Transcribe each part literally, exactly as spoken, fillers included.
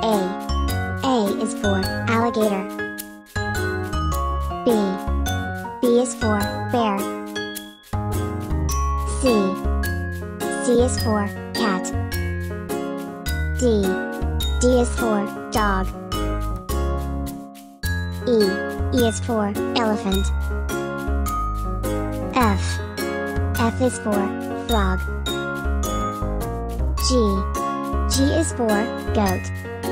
A. A is for alligator. B. B is for bear. C. C is for cat. D. D is for dog. E. E is for elephant. F. F is for frog. G. G is for goat.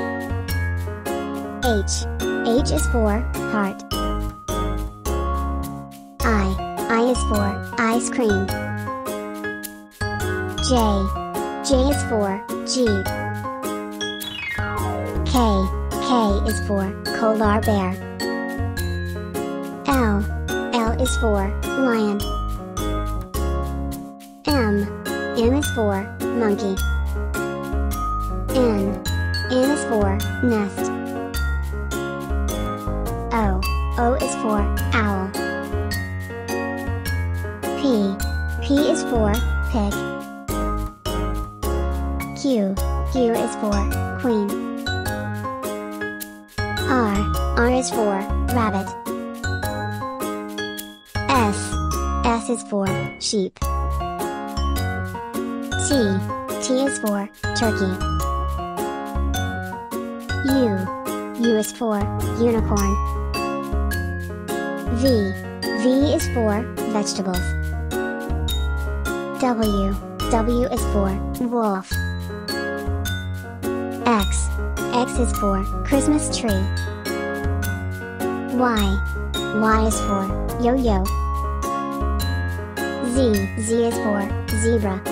H. H is for heart. I. I is for ice cream. J. J is for jeep. K. K is for Kolar bear. L. L is for lion. M. M is for monkey. N. N is for nest. O. O is for owl. P. P is for pig. Q. Q is for queen. R. R is for rabbit. S. S is for sheep. T. T is for turkey. U. U is for unicorn. V. V is for vegetables. W. W is for wolf. X. X is for Christmas tree. Y. Y is for yo-yo. Z. Z is for zebra.